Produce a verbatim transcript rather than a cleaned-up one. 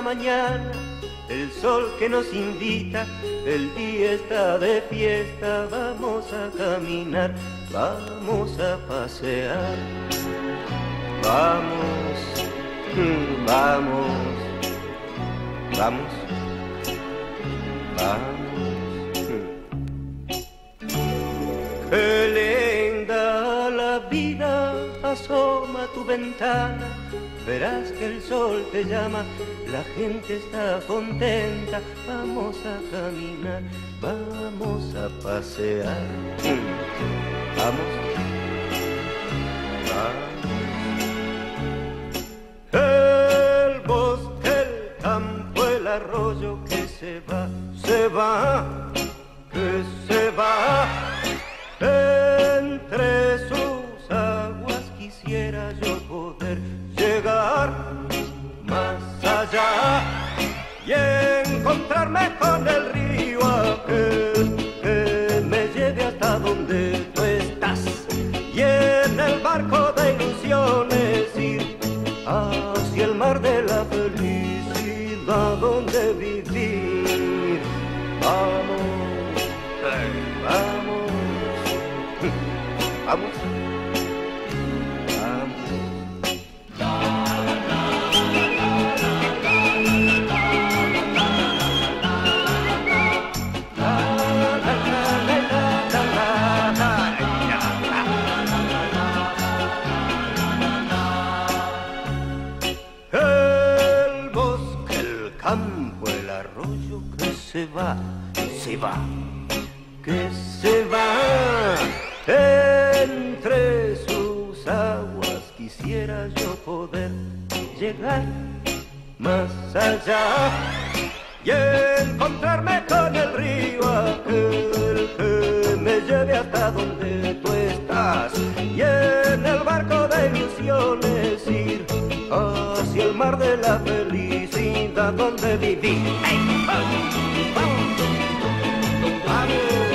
mañana, el sol que nos invita, el día está de fiesta, vamos a caminar, vamos a pasear. Vamos, vamos, vamos, vamos. Qué linda la vida, asoma a tu ventana, verás que el sol te llama, la gente está contenta, vamos a caminar, vamos a pasear. Vamos, vamos. El bosque, el campo, el arroyo que se va, se va, que se va. Entre sus aguas quisiera yo poder llegar más allá y encontrarme con el río aquel que me lleve hasta donde tú estás y en el barco de ilusiones ir hacia el mar de la felicidad donde vivir. Vamos, vamos. Vamos, el bosque, el campo, el arroyo que se va, se va, que se va. Entre sus aguas quisiera yo poder llegar más allá y encontrarme con el río aquel que me lleve hasta donde tú estás y en el barco de ilusiones ir hacia el mar de la felicidad donde vivir. ¡Hey! ¡Vamos! ¡Vamos! ¡Vamos!